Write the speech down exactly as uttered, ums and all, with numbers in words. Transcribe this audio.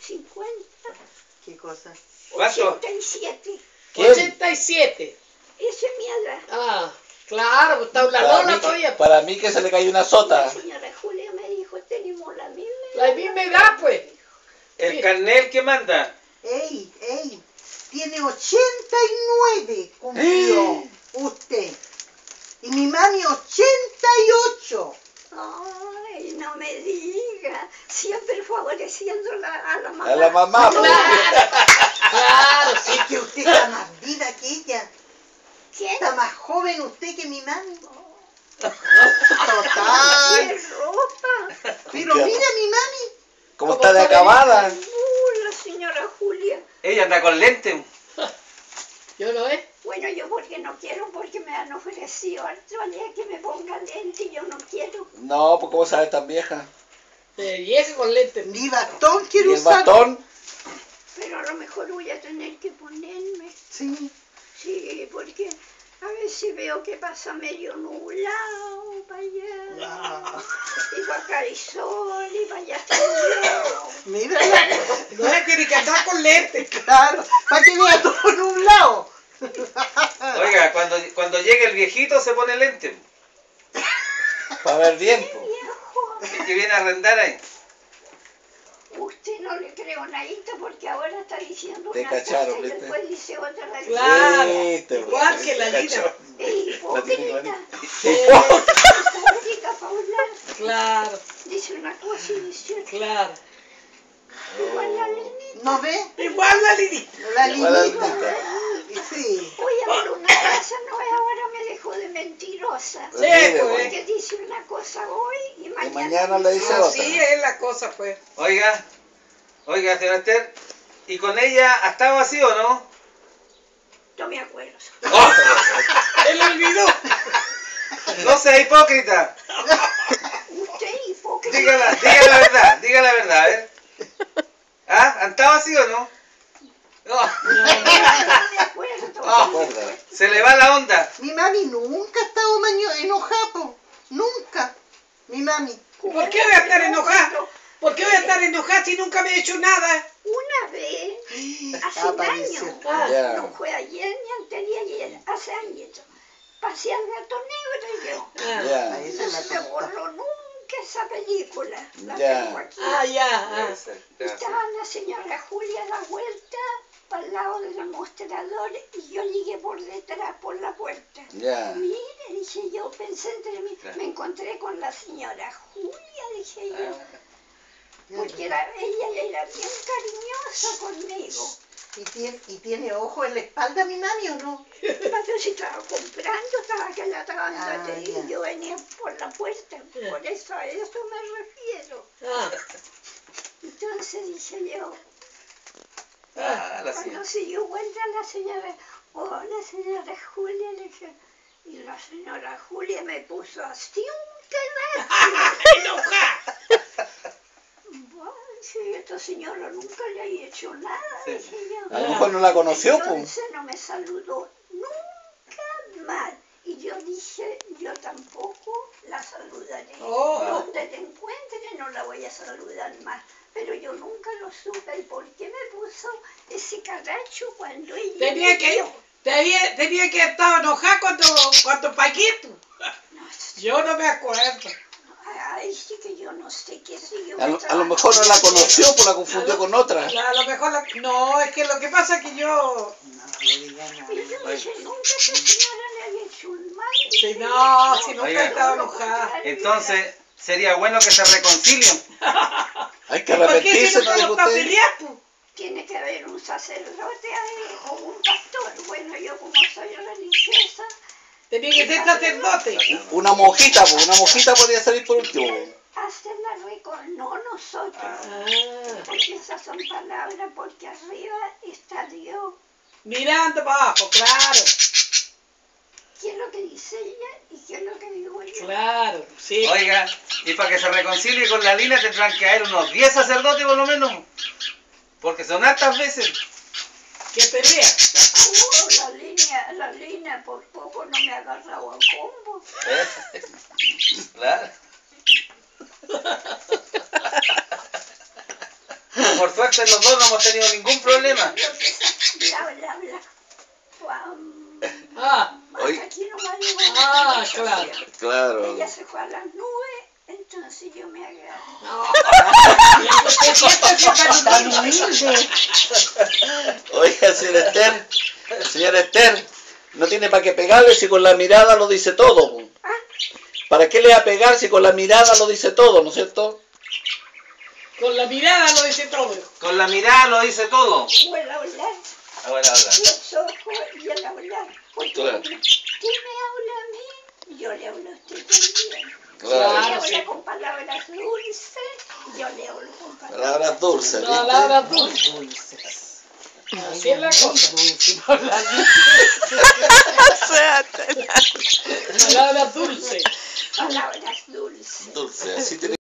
cincuenta. ¿Qué cosa? ¿Cuánto? ochenta y siete. ochenta y siete. Esa es mi edad. Ah, claro, pues está una Para lona mí, todavía. que, para mí que se le cayó una La sota. señora Julia me dijo, tenemos la misma La edad. misma edad, pues. El carnet que manda. ¡Ey, ey! Tiene ochenta y nueve cumplió usted. Y mi mami ochenta y ocho. Ay, no me diga. Siempre favoreciendo la, a la mamá. A la mamá, pues. Claro, claro, sí. Es que usted está más viva que ella. ¿Quién? Está más joven usted que mi mami. ¡Qué Total. ropa! Pero mira mi mami. ¿Cómo está de acabada? Uh, la señora Julia. Ella anda con lente. ¿Yo lo es? Bueno, yo porque no quiero, porque me han ofrecido otro día que me ponga lente y yo no quiero. No, pues ¿cómo sabe tan vieja? De vieja con lentes. Ni bastón ¿Y quiero el usar. bastón? Pero a lo mejor voy a tener que ponerme. Sí. Sí, porque a veces veo que pasa medio nublado para allá. Ah, Y para acá hay sol, y para allá está nublado. mírala. No se tiene que andar con lentes. Claro. Para que vea todo nublado. Oiga, cuando, cuando llegue el viejito se pone lente. Para ver bien, pues. Viejo, El que viene a arrendar ahí. usted no le creo nadita porque ahora está diciendo Te una cacharon, cosa y ¿viste? después dice otra. Claro. Viste, pues. Igual que la Lina. Cachó. Es La tiene hipócrita. clarita. Hipócrita para hablar. Claro, Dice una cosa y dice otra. claro. Igual la Lenita. ¿No ve? Igual la Lili. La Igual la linita. linita. Sí. Voy a ver una casa, no es ahora me dejó de mentirosa. Sí, Mire, pues. Porque dice una cosa hoy y mañana, Y mañana le dice otra. Así es la cosa, pues. Oiga, oiga, señora Esther, ¿y con ella ha estado así o no? No me acuerdo. Él olvidó. No sea hipócrita. Usted es hipócrita. Diga la, diga la verdad, diga la verdad, a ver. ¿Ah? ¿Han estado así o no? No. No me acuerdo. Ah, acuerda. Se le va la onda. Mi mami nunca ha estado maño enojada, po. Nunca. Mi mami. ¿Por qué voy a estar enojada? ¿Por qué voy a estar enojada si nunca me he hecho nada? Una vez, hace un Apareció. año, Ah, Ya. no fue ayer ni antes de ayer, hace años, pasé al gato negro y yo. ah, Ya. Ahí se No la se me contó. borró nunca esa película. La Ya. tengo aquí. ah, ya. Ah. Estaba la señora Julia a la vuelta para el lado del mostrador y yo llegué por detrás, por la puerta. Ya. Mire, dije yo, pensé entre mí, Claro. me encontré con la señora Julia, dije yo, Ya. porque era, ella era bien cariñosa conmigo. ¿Y tiene, ¿Y tiene ojo en la espalda mi mami o no? Pero si estaba comprando, estaba que la estaban Ah, y ya. yo venía por la puerta, Ya. por eso a eso me refiero. Ah. Entonces dije yo, Ah, la cuando señora. se dio vuelta la señora, hola señora Julia, le dije, y la señora Julia me puso así un carajo. Enojada. Bueno, si esta señora nunca le había hecho nada, Sí. dije yo. A lo mejor no la conoció, pues. Entonces no me saludó nunca más. Y yo dije, yo tampoco la saludaré. Oh. Donde te encuentre no la voy a saludar más. Pero yo nunca lo supe. ¿Y por qué me puso ese caracho cuando ella... Tenía me que, vio? tenía, tenía que estar enojada cuando, cuando Paquito. No, Yo no me acuerdo. ay, sí que yo no sé qué si yo A me lo, a lo mejor no la conoció, pues la confundió con otra. A lo mejor la- no, es que lo que pasa es que yo, No le diga nada. Pero yo dije, nunca esa señora le había hecho un mal. si dije no, yo. si nunca Oiga. he estado enojada. Entonces, sería bueno que se reconcilien. Hay que ¿Por qué si arrepentirse, nunca ¿no dijo lo está usted? peleando? Tiene que haber un sacerdote ahí o un pastor. Bueno, yo como soy religiosa, Tenía que ser sacerdote. Una mojita, pues. Una mojita podría salir por último. hacer la recon... No nosotros, Ah, porque esas son palabras, porque arriba está Dios. mirando para abajo, claro, ¿Qué es lo que dice ella y qué es lo que digo yo? claro, sí. Oiga, y para que se reconcilie con la Lina tendrán que haber unos diez sacerdotes por lo menos. Porque son hartas veces. Que pelea. Oh, la línea, la línea por poco no me ha agarrado a combo. ¿Eh? Claro. por suerte los dos no hemos tenido ningún problema. Bla, bla, bla. Guam. Ah, Oye. Aquí no me llegó Ah, la claro. conversación. Claro. Ella se fue a las nubes, entonces yo me agarré. no. ¿Usted siempre se está Tan humilde? humilde. Oiga, señora Esther, señora Esther, no tiene para qué pegarle si con la mirada lo dice todo, po. ¿Ah? ¿Para qué le va a pegar si con la mirada lo dice todo, no es cierto? Con la mirada lo dice todo. Con la mirada lo dice todo. O el hablar, Ahora, ahora. los ojos y el hablar. Porque Claro. ¿quién me habla a mí? Yo le hablo a usted también. Claro. Si Claro, me sí. habla con palabras dulces, yo le hablo con palabras Palabras dulces, ¿viste? Palabras dulces. Así es la cosa. Palabras dulces. Palabras dulces. Dulce, así tiene